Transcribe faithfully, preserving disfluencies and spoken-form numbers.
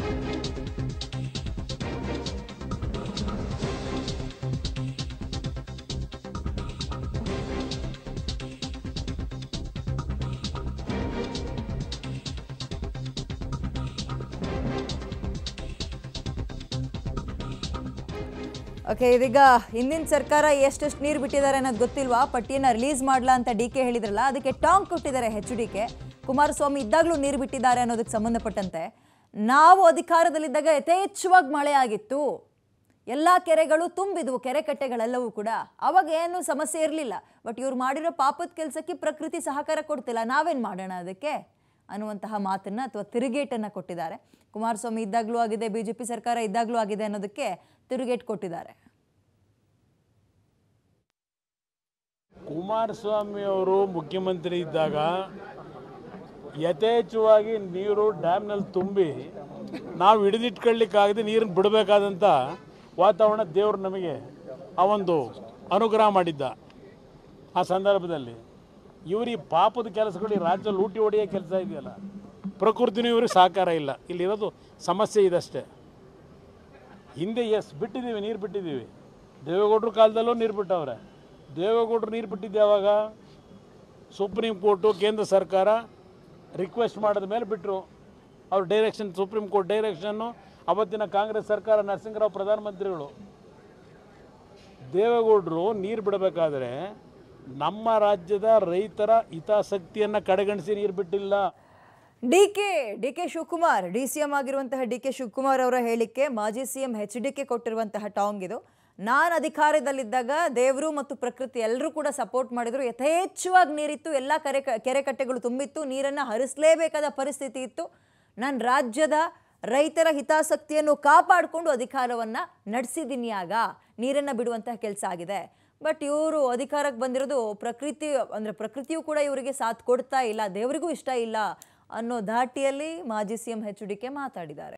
Okay, ಇದೀಗ ಹಿಂದಿನ ಸರ್ಕಾರ ಎಷ್ಟೆಷ್ಟು ನೀರು ಬಿಟ್ಟಿದ್ದಾರೆ ಅನ್ನೋದು ಗೊತ್ತಿಲ್ವಾ? ಪಟ್ಟಿಯನ್ನು ರಿಲೀಸ್ ಮಾಡಲಾ ಅಂತ ಡಿ ಕೆ ಹೇಳಿದ್ರಲ್ಲ, ಅದಕ್ಕೆ ಟಾಂಗ್ ಕೊಟ್ಟಿದ್ದಾರೆ ಎಚ್ ಡಿ ಕೆ. ಕುಮಾರಸ್ವಾಮಿ ಇದ್ದಾಗಲೂ ನೀರು ಬಿಟ್ಟಿದ್ದಾರೆ ಅನ್ನೋದಕ್ಕೆ ಸಂಬಂಧಪಟ್ಟಂತೆ, ನಾವು ಅಧಿಕಾರದಲ್ಲಿದ್ದಾಗ ಯಥೇಚ್ಛವಾಗಿ ಮಳೆ ಆಗಿತ್ತು, ಎಲ್ಲ ಕೆರೆಗಳು ತುಂಬಿದ್ವು, ಕೆರೆ ಕಟ್ಟೆಗಳೆಲ್ಲವೂ ಕೂಡ. ಅವಾಗ ಏನು ಸಮಸ್ಯೆ ಇರಲಿಲ್ಲ. ಬಟ್ ಇವ್ರು ಮಾಡಿರೋ ಪಾಪದ ಕೆಲಸಕ್ಕೆ ಪ್ರಕೃತಿ ಸಹಕಾರ ಕೊಡ್ತಿಲ್ಲ, ನಾವೇನು ಮಾಡೋಣ ಅದಕ್ಕೆ ಅನ್ನುವಂತಹ ಮಾತನ್ನ ಅಥವಾ ತಿರುಗೇಟನ್ನು ಕೊಟ್ಟಿದ್ದಾರೆ. ಕುಮಾರಸ್ವಾಮಿ ಇದ್ದಾಗಲೂ ಆಗಿದೆ, ಬಿಜೆಪಿ ಸರ್ಕಾರ ಇದ್ದಾಗಲೂ ಆಗಿದೆ ಅನ್ನೋದಕ್ಕೆ ತಿರುಗೇಟು ಕೊಟ್ಟಿದ್ದಾರೆ. ಕುಮಾರಸ್ವಾಮಿ ಅವರು ಮುಖ್ಯಮಂತ್ರಿ ಇದ್ದಾಗ ಯಥೇಚ್ಛವಾಗಿ ನೀರು ಡ್ಯಾಮ್ನಲ್ಲಿ ತುಂಬಿ ನಾವು ಹಿಡಿದಿಟ್ಕೊಳ್ಳಿಕ್ಕಾಗದೆ ನೀರನ್ನು ಬಿಡಬೇಕಾದಂಥ ವಾತಾವರಣ ದೇವರು ನಮಗೆ ಆ ಒಂದು ಅನುಗ್ರಹ ಮಾಡಿದ್ದ. ಆ ಸಂದರ್ಭದಲ್ಲಿ ಇವ್ರಿಗೆ ಪಾಪದ ಕೆಲಸಗಳು ಈ ರಾಜ್ಯದಲ್ಲಿ ಲೂಟಿ ಹೊಡೆಯೋ ಕೆಲಸ ಇದೆಯಲ್ಲ, ಪ್ರಕೃತಿನೂ ಇವ್ರಿಗೆ ಸಹಕಾರ ಇಲ್ಲ. ಇಲ್ಲಿರೋದು ಸಮಸ್ಯೆ ಇದಷ್ಟೇ. ಹಿಂದೆ ಎಸ್ ಬಿಟ್ಟಿದ್ದೀವಿ, ನೀರು ಬಿಟ್ಟಿದ್ದೀವಿ. ದೇವೇಗೌಡರ ಕಾಲದಲ್ಲೂ ನೀರು ಬಿಟ್ಟವ್ರೆ. ದೇವೇಗೌಡರು ನೀರು ಬಿಟ್ಟಿದ್ದೆ ಯಾವಾಗ? ಸುಪ್ರೀಂ ಕೋರ್ಟು ಕೇಂದ್ರ ಸರ್ಕಾರ ರಿಕ್ವೆಸ್ಟ್ ಮಾಡಿದ ಮೇಲೆ ಬಿಟ್ಟರು. ಅವ್ರ ಡೈರೆಕ್ಷನ್, ಸುಪ್ರೀಂ ಕೋರ್ಟ್ ಡೈರೆಕ್ಷನ್ನು, ಅವತ್ತಿನ ಕಾಂಗ್ರೆಸ್ ಸರ್ಕಾರ, ನರಸಿಂಹರಾವ್ ಪ್ರಧಾನಮಂತ್ರಿಗಳು. ದೇವೇಗೌಡರು ನೀರು ಬಿಡಬೇಕಾದ್ರೆ ನಮ್ಮ ರಾಜ್ಯದ ರೈತರ ಹಿತಾಸಕ್ತಿಯನ್ನು ಕಡೆಗಣಿಸಿ ನೀರು ಬಿಟ್ಟಿಲ್ಲ. D K D K Shivakumar, D C M ಆಗಿರುವಂತಹ ಡಿ ಕೆ ಶಿವಕುಮಾರ್ ಅವರ ಹೇಳಿಕೆ ಮಾಜಿ C M H D K ಕೊಟ್ಟಿರುವಂತಹ ಟಾಂಗ್ ಇದು. ನಾನು ಅಧಿಕಾರದಲ್ಲಿದ್ದಾಗ ದೇವರು ಮತ್ತು ಪ್ರಕೃತಿ ಎಲ್ಲರೂ ಕೂಡ ಸಪೋರ್ಟ್ ಮಾಡಿದ್ರು, ಯಥೇಚ್ಛವಾಗಿ ನೀರಿತ್ತು, ಎಲ್ಲ ಕೆರೆ ಕೆರೆ ಕಟ್ಟೆಗಳು ತುಂಬಿತ್ತು, ನೀರನ್ನು ಹರಿಸಲೇಬೇಕಾದ ಪರಿಸ್ಥಿತಿ ಇತ್ತು. ನಾನು ರಾಜ್ಯದ ರೈತರ ಹಿತಾಸಕ್ತಿಯನ್ನು ಕಾಪಾಡಿಕೊಂಡು ಅಧಿಕಾರವನ್ನು ನಡೆಸಿದ್ದೀನಿ, ಆಗ ನೀರನ್ನು ಬಿಡುವಂತಹ ಕೆಲಸ ಆಗಿದೆ. ಬಟ್ ಇವರು ಅಧಿಕಾರಕ್ಕೆ ಬಂದಿರೋದು ಪ್ರಕೃತಿ ಅಂದರೆ ಪ್ರಕೃತಿಯೂ ಕೂಡ ಇವರಿಗೆ ಸಾಥ್ ಕೊಡ್ತಾ ಇಲ್ಲ, ದೇವರಿಗೂ ಇಷ್ಟ ಇಲ್ಲ ಅನ್ನೋ ಧಾಟಿಯಲ್ಲಿ ಮಾಜಿ C M H D K ಮಾತಾಡಿದ್ದಾರೆ.